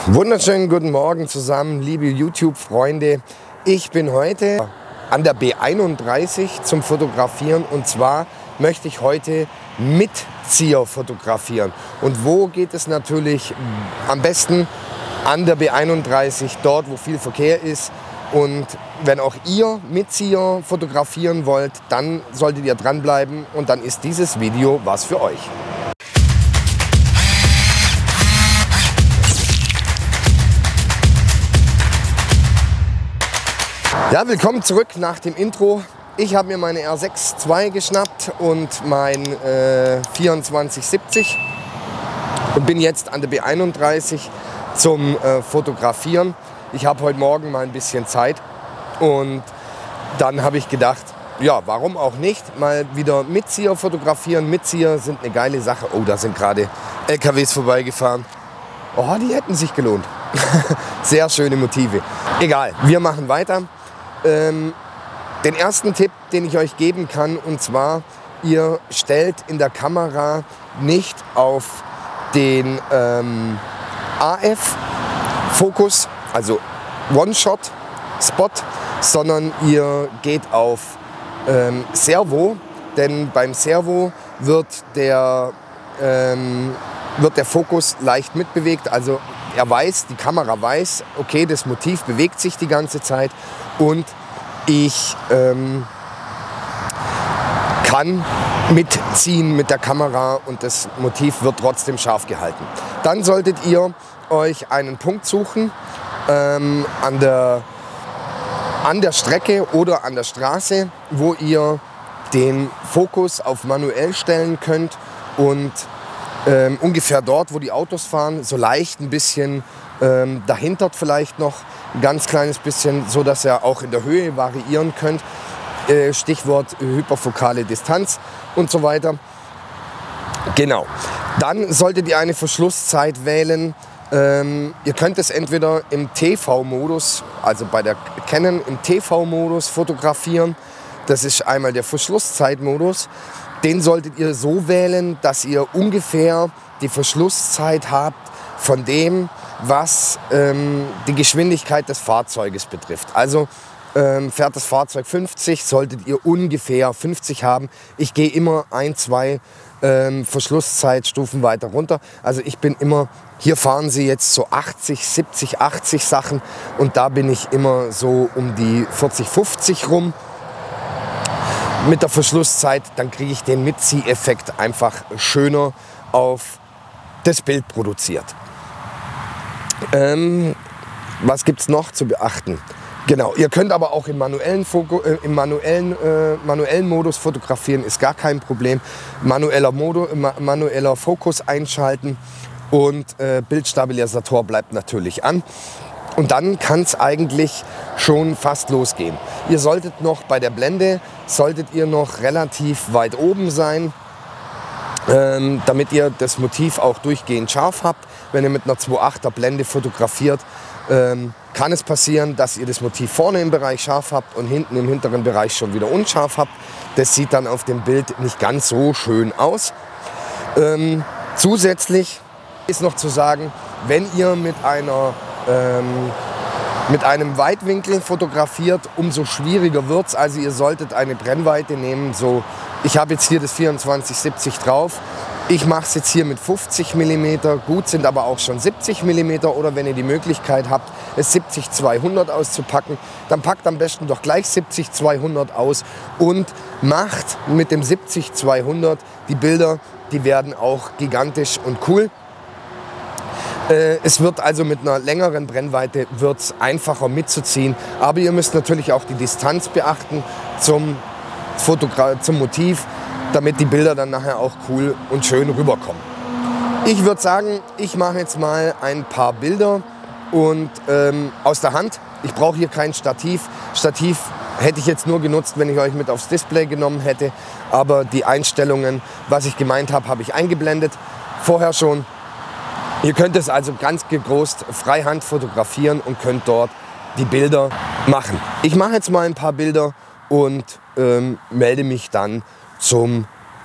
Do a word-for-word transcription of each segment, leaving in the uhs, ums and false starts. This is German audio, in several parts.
Wunderschönen guten Morgen zusammen, liebe YouTube-Freunde. Ich bin heute an der B einunddreißig zum Fotografieren und zwar möchte ich heute Mitzieher fotografieren. Und wo geht es natürlich am besten? An der B einunddreißig, dort wo viel Verkehr ist. Und wenn auch ihr Mitzieher fotografieren wollt, dann solltet ihr dranbleiben und dann ist dieses Video was für euch. Ja, willkommen zurück nach dem Intro. Ich habe mir meine R sechs zwei geschnappt und mein äh, vierundzwanzig siebzig und bin jetzt an der B einunddreißig zum äh, Fotografieren. Ich habe heute Morgen mal ein bisschen Zeit und dann habe ich gedacht, ja, warum auch nicht, mal wieder Mitzieher fotografieren. Mitzieher sind eine geile Sache. Oh, da sind gerade L K Ws vorbeigefahren. Oh, die hätten sich gelohnt. Sehr schöne Motive. Egal, wir machen weiter. Ähm, den ersten Tipp, den ich euch geben kann, und zwar, ihr stellt in der Kamera nicht auf den ähm, A F-Fokus, also One-Shot-Spot, sondern ihr geht auf ähm, Servo, denn beim Servo wird der, ähm, wird der Fokus leicht mitbewegt, also er weiß, die Kamera weiß, okay, das Motiv bewegt sich die ganze Zeit und ich ähm, kann mitziehen mit der Kamera und das Motiv wird trotzdem scharf gehalten. Dann solltet ihr euch einen Punkt suchen ähm, an der, an der Strecke oder an der Straße, wo ihr den Fokus auf manuell stellen könnt und Ähm, ungefähr dort, wo die Autos fahren, so leicht ein bisschen ähm, dahinter vielleicht noch ein ganz kleines bisschen, so dass ihr auch in der Höhe variieren könnt. Äh, Stichwort hyperfokale Distanz und so weiter. Genau. Dann solltet ihr eine Verschlusszeit wählen. Ähm, ihr könnt es entweder im T V-Modus, also bei der Canon im T V-Modus fotografieren. Das ist einmal der Verschlusszeitmodus. Den solltet ihr so wählen, dass ihr ungefähr die Verschlusszeit habt von dem, was ähm, die Geschwindigkeit des Fahrzeuges betrifft. Also ähm, fährt das Fahrzeug fünfzig, solltet ihr ungefähr fünfzig haben. Ich gehe immer ein, zwei ähm, Verschlusszeitstufen weiter runter. Also ich bin immer, hier fahren sie jetzt so achtzig, siebzig, achtzig Sachen und da bin ich immer so um die vierzig, fünfzig rum. Mit der Verschlusszeit, dann kriege ich den Mitzieheffekt einfach schöner auf das Bild produziert. Ähm, was gibt es noch zu beachten? Genau, ihr könnt aber auch im manuellen, Foku, äh, im manuellen, äh, manuellen Modus fotografieren, ist gar kein Problem. Manueller, Modo, ma, manueller Fokus einschalten und äh, Bildstabilisator bleibt natürlich an. Und dann kann es eigentlich schon fast losgehen. Ihr solltet noch bei der Blende, solltet ihr noch relativ weit oben sein, ähm, damit ihr das Motiv auch durchgehend scharf habt. Wenn ihr mit einer zwei Komma achter Blende fotografiert, ähm, kann es passieren, dass ihr das Motiv vorne im Bereich scharf habt und hinten im hinteren Bereich schon wieder unscharf habt. Das sieht dann auf dem Bild nicht ganz so schön aus. Ähm, zusätzlich ist noch zu sagen, wenn ihr mit einer Ähm, mit einem Weitwinkel fotografiert, umso schwieriger wird es. Also ihr solltet eine Brennweite nehmen. So, ich habe jetzt hier das vierundzwanzig siebzig drauf. Ich mache es jetzt hier mit fünfzig Millimeter. Gut sind aber auch schon siebzig Millimeter. Oder wenn ihr die Möglichkeit habt, es siebzig zweihundert auszupacken, dann packt am besten doch gleich siebzig zweihundert aus und macht mit dem siebzig zweihundert die Bilder, die werden auch gigantisch und cool. Es wird also mit einer längeren Brennweite wird's einfacher mitzuziehen, aber ihr müsst natürlich auch die Distanz beachten zum, Fotogra zum Motiv, damit die Bilder dann nachher auch cool und schön rüberkommen. Ich würde sagen, ich mache jetzt mal ein paar Bilder und ähm, aus der Hand. Ich brauche hier kein Stativ. Stativ hätte ich jetzt nur genutzt, wenn ich euch mit aufs Display genommen hätte, aber die Einstellungen, was ich gemeint habe, habe ich eingeblendet, vorher schon. Ihr könnt es also ganz getrost freihand fotografieren und könnt dort die Bilder machen. Ich mache jetzt mal ein paar Bilder und ähm, melde mich dann zum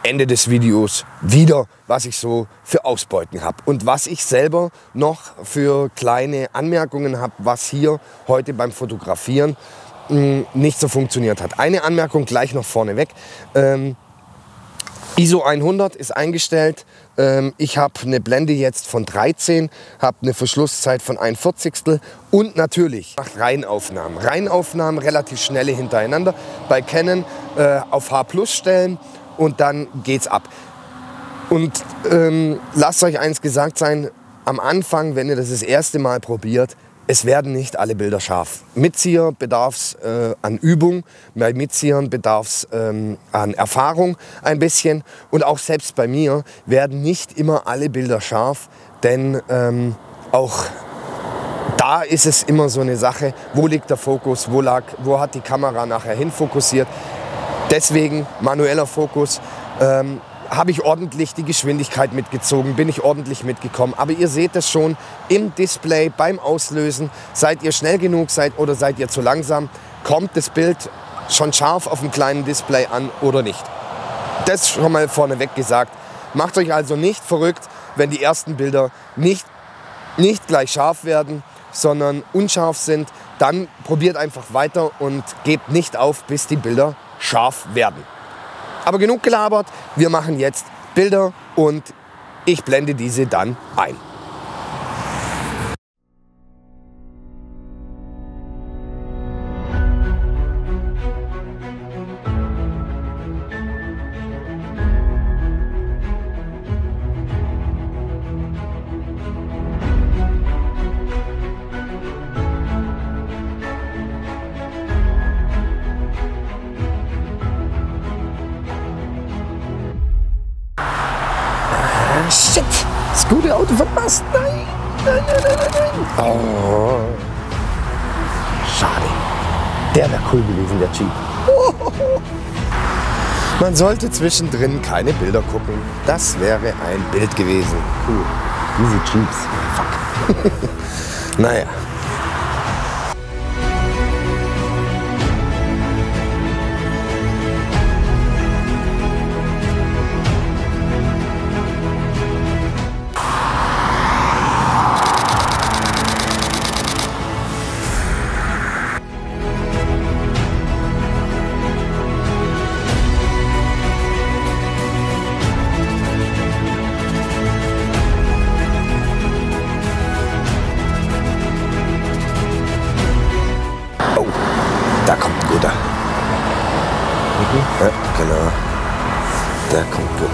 Ende des Videos wieder, was ich so für Ausbeuten habe und was ich selber noch für kleine Anmerkungen habe, was hier heute beim Fotografieren mh, nicht so funktioniert hat. Eine Anmerkung gleich noch vorneweg. Ähm, I S O hundert ist eingestellt. Ähm, ich habe eine Blende jetzt von dreizehn, habe eine Verschlusszeit von ein Vierzigstel und natürlich macht Reihenaufnahmen. Reihenaufnahmen relativ schnelle hintereinander. Bei Canon äh, auf H plus stellen und dann geht's ab. Und ähm, lasst euch eins gesagt sein, am Anfang, wenn ihr das das erste Mal probiert, es werden nicht alle Bilder scharf. Mitzieher bedarf es äh, an Übung, bei Mitziehern bedarf es ähm, an Erfahrung ein bisschen. Und auch selbst bei mir werden nicht immer alle Bilder scharf, denn ähm, auch da ist es immer so eine Sache, wo liegt der Fokus, wo, lag, wo hat die Kamera nachher hinfokussiert. Deswegen manueller Fokus. Ähm, habe ich ordentlich die Geschwindigkeit mitgezogen, bin ich ordentlich mitgekommen. Aber ihr seht es schon im Display beim Auslösen. Seid ihr schnell genug seid oder seid ihr zu langsam, kommt das Bild schon scharf auf dem kleinen Display an oder nicht. Das schon mal vorneweg gesagt. Macht euch also nicht verrückt, wenn die ersten Bilder nicht, nicht gleich scharf werden, sondern unscharf sind. Dann probiert einfach weiter und gebt nicht auf, bis die Bilder scharf werden. Aber genug gelabert, wir machen jetzt Bilder und ich blende diese dann ein. Shit, das gute Auto verpasst. Nein, nein, nein, nein, nein. Oh. Schade. Der wäre cool gewesen, der Jeep. Oh. Man sollte zwischendrin keine Bilder gucken. Das wäre ein Bild gewesen. Cool. Diese Jeeps. Fuck. Naja. Da kommt ein guter. Ja, genau. Der kommt gut.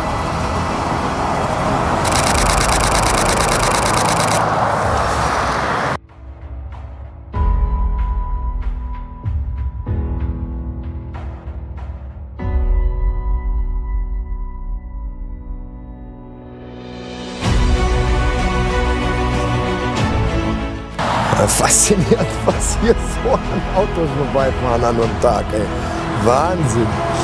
Faszinierend, was hier so an Autos vorbeifahren an einem Tag, ey. Wahnsinn.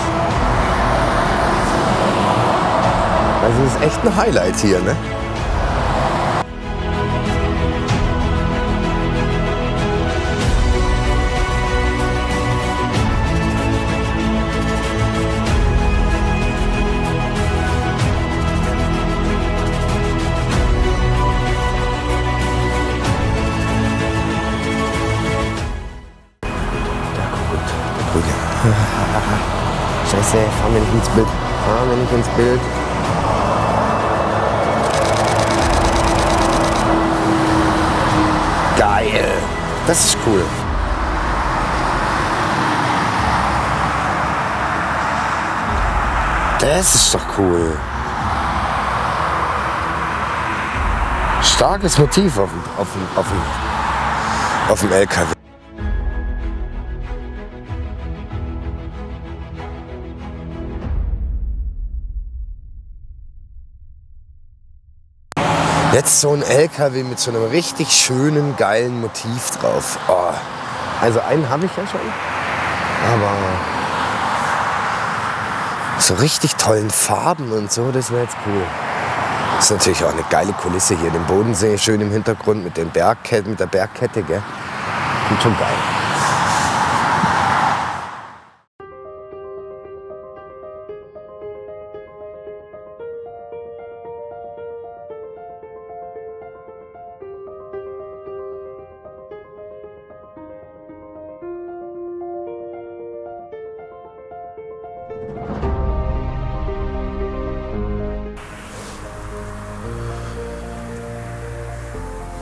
Also das ist echt ein Highlight hier, ne? Scheiße, fahren wir nicht ins Bild. Fahren wir nicht ins Bild. Geil. Das ist cool. Das ist doch cool. Starkes Motiv auf dem, auf dem, auf dem, auf dem L K W. Jetzt so ein L K W mit so einem richtig schönen, geilen Motiv drauf. Oh. Also einen habe ich ja schon, aber so richtig tollen Farben und so, das wäre jetzt cool. Das ist natürlich auch eine geile Kulisse hier, den Bodensee schön im Hintergrund mit, den Bergkette, mit der Bergkette, gell? Klingt schon geil.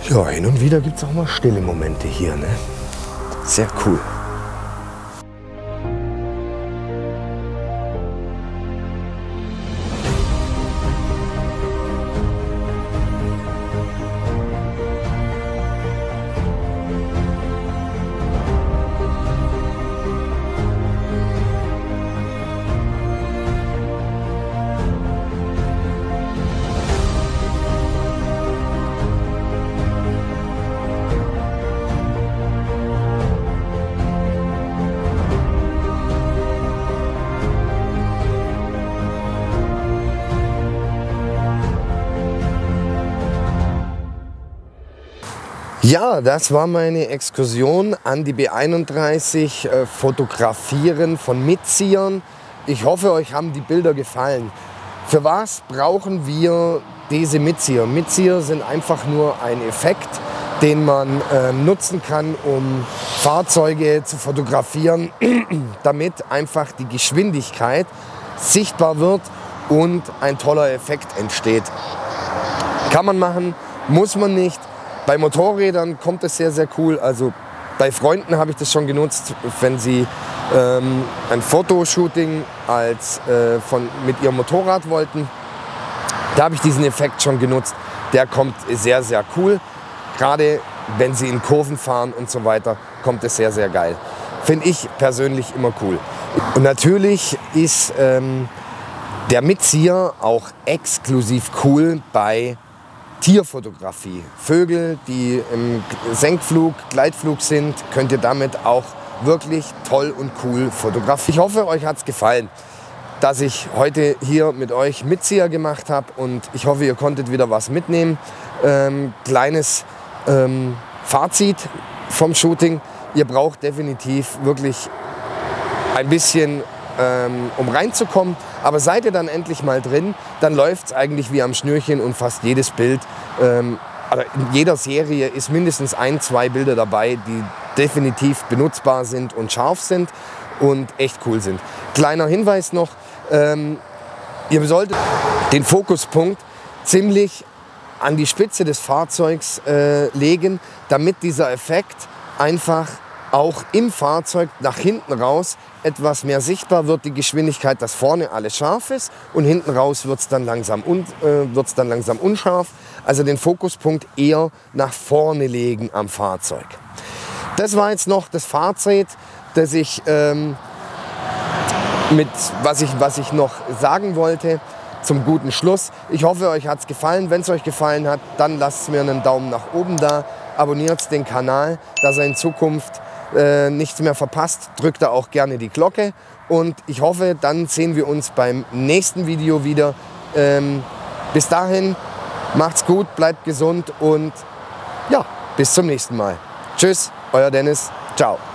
Ja, hin und wieder gibt es auch mal stille Momente hier, ne? Sehr cool. Ja, das war meine Exkursion an die B einunddreißig, äh, Fotografieren von Mitziehern. Ich hoffe, euch haben die Bilder gefallen. Für was brauchen wir diese Mitzieher? Mitzieher sind einfach nur ein Effekt, den man äh, nutzen kann, um Fahrzeuge zu fotografieren, damit einfach die Geschwindigkeit sichtbar wird und ein toller Effekt entsteht. Kann man machen, muss man nicht. Bei Motorrädern kommt es sehr, sehr cool. Also bei Freunden habe ich das schon genutzt, wenn sie ähm, ein Fotoshooting als, äh, von, mit ihrem Motorrad wollten. Da habe ich diesen Effekt schon genutzt. Der kommt sehr, sehr cool. Gerade wenn sie in Kurven fahren und so weiter, kommt es sehr, sehr geil. Finde ich persönlich immer cool. Und natürlich ist ähm, der Mitzieher auch exklusiv cool bei Tierfotografie. Vögel, die im Senkflug, Gleitflug sind, könnt ihr damit auch wirklich toll und cool fotografieren. Ich hoffe, euch hat es gefallen, dass ich heute hier mit euch Mitzieher gemacht habe und ich hoffe, ihr konntet wieder was mitnehmen. Ähm, kleines ähm, Fazit vom Shooting. Ihr braucht definitiv wirklich ein bisschen, ähm, um reinzukommen. Aber seid ihr dann endlich mal drin, dann läuft es eigentlich wie am Schnürchen und fast jedes Bild, ähm, also in jeder Serie ist mindestens ein, zwei Bilder dabei, die definitiv benutzbar sind und scharf sind und echt cool sind. Kleiner Hinweis noch, ähm, ihr solltet den Fokuspunkt ziemlich an die Spitze des Fahrzeugs äh, legen, damit dieser Effekt einfach auch im Fahrzeug nach hinten raus etwas mehr sichtbar wird, die Geschwindigkeit, dass vorne alles scharf ist und hinten raus wird es dann, langsam un, äh, wird's dann langsam unscharf. Also den Fokuspunkt eher nach vorne legen am Fahrzeug. Das war jetzt noch das Fazit, das ich, ähm, mit, was ich, was ich noch sagen wollte zum guten Schluss. Ich hoffe, euch hat es gefallen. Wenn es euch gefallen hat, dann lasst mir einen Daumen nach oben da. Abonniert den Kanal, dass ihr in Zukunft Äh, nichts mehr verpasst, drückt da auch gerne die Glocke und ich hoffe, dann sehen wir uns beim nächsten Video wieder. Ähm, bis dahin, macht's gut, bleibt gesund und ja, bis zum nächsten Mal. Tschüss, euer Dennis, ciao.